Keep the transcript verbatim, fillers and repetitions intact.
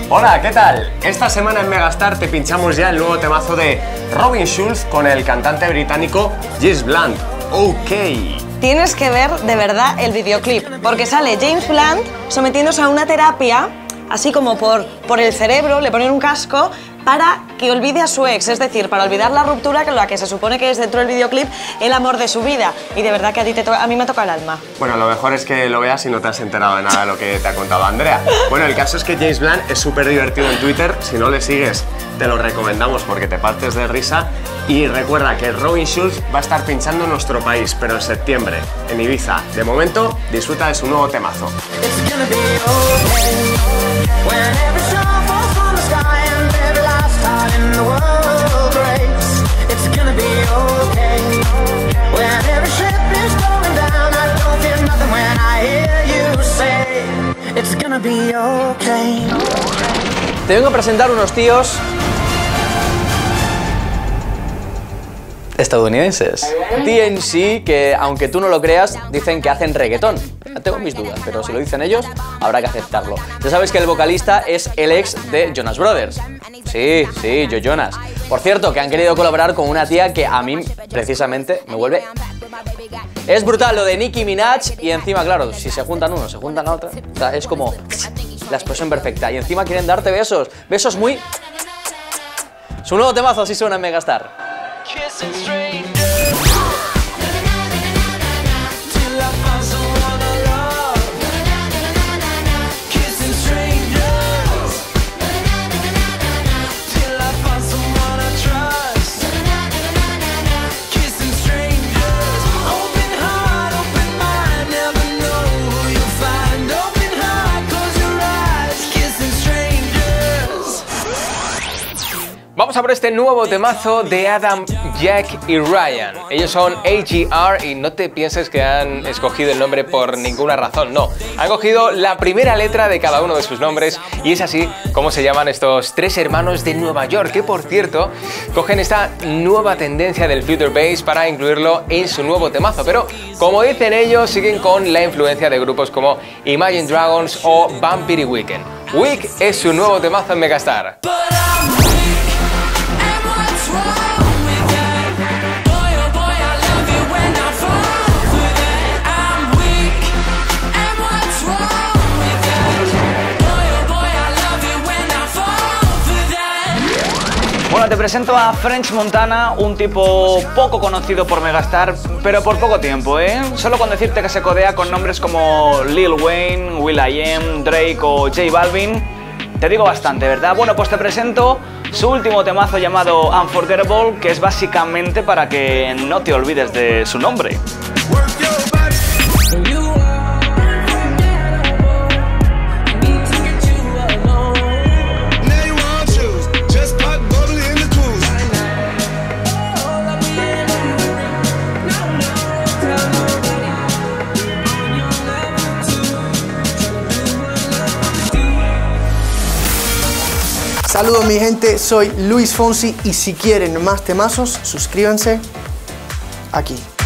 Hola, ¿qué tal? Esta semana en Megastar te pinchamos ya el nuevo temazo de Robin Schulz con el cantante británico James Blunt, OK. Tienes que ver de verdad el videoclip, porque sale James Blunt sometiéndose a una terapia, así como por, por el cerebro, le ponen un casco para que olvide a su ex, es decir, para olvidar la ruptura con la que se supone que es dentro del videoclip el amor de su vida. Y de verdad que a, ti te toca, a mí me toca el alma. Bueno, lo mejor es que lo veas y no te has enterado de nada de lo que te ha contado Andrea. Bueno, el caso es que James Blunt es súper divertido en Twitter. Si no le sigues, te lo recomendamos porque te partes de risa. Y recuerda que Robin Schulz va a estar pinchando en nuestro país, pero en septiembre, en Ibiza. De momento, disfruta de su nuevo temazo. Te vengo a presentar unos tíos estadounidenses. T N C, que aunque tú no lo creas, dicen que hacen reggaetón. Tengo mis dudas, pero si lo dicen ellos, habrá que aceptarlo. Ya sabes que el vocalista es el ex de Jonas Brothers. Sí, sí, Joe Jonas. Por cierto, que han querido colaborar con una tía que a mí, precisamente, me vuelve... Es brutal lo de Nicki Minaj y encima, claro, si se juntan uno, se juntan a otra. O sea, es como la explosión perfecta. Y encima quieren darte besos. Besos muy... Su nuevo temazo así suena en Megastar. Vamos a por este nuevo temazo de Adam, Jack y Ryan. Ellos son A G R y no te pienses que han escogido el nombre por ninguna razón, no. Han cogido la primera letra de cada uno de sus nombres y es así como se llaman estos tres hermanos de Nueva York, que por cierto cogen esta nueva tendencia del future bass para incluirlo en su nuevo temazo. Pero como dicen ellos, siguen con la influencia de grupos como Imagine Dragons o Vampire Weekend. Week es su nuevo temazo en Megastar. Bueno, te presento a French Montana, un tipo poco conocido por Megastar, pero por poco tiempo, ¿eh? Solo con decirte que se codea con nombres como Lil Wayne, will.i.am, Drake o J Balvin, te digo bastante, ¿verdad? Bueno, pues te presento su último temazo llamado Unforgettable, que es básicamente para que no te olvides de su nombre. Saludos mi gente, soy Luis Fonsi y si quieren más temazos, suscríbanse aquí.